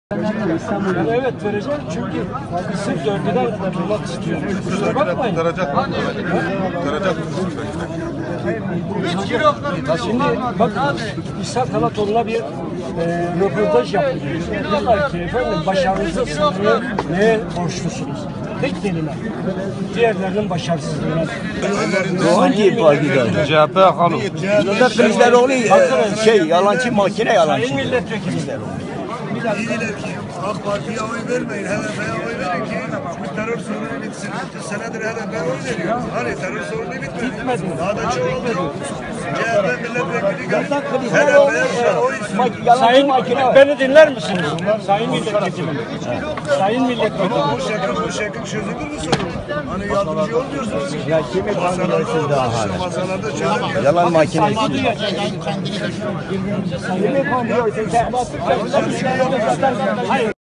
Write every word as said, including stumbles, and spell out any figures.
Yani evet vereceğim çünkü sırf döngüden bulmak istiyorum. Kusura bakmayın. Kurtaracak mı? Kurtaracak mı? Şimdi bak İshak Anadolu'na bir e, röportaj yapıyor. Diyorlar ki efendim başarınızı sınırı neye borçlusunuz? Tek kelime. Diğerlerinin başarısızlığına. Hangi partiden? C H P hanım. Burada Kılıçdaroğlu şey yalancı makine yalancı. Sayın milletvekili. İyiler ki AK Parti'ye oy vermeyin, H D P'ye oy verin ki bu terör sorunu bitsin. otuz senedir H D P'ye oy veriyor. Hani terör sorunu bitmedi. Bitmedi. Daha da çoğaldı. C H P milletvekili gelip Burada H Kılıçdaroğlu D P'ye oy istiyor. yalancı Sayın makine. beni dinler misiniz? Sayın milletvekili. Sayın milletvekili. Bu şekil bu şekil çözülür mü sorun? Hani yardımcı olmuyorsunuz. Ya kimi kandırıyorsunuz daha hala? Masalarda çözülüyor. Yalan makinesi. Kimi kandırıyorsun? Hayır.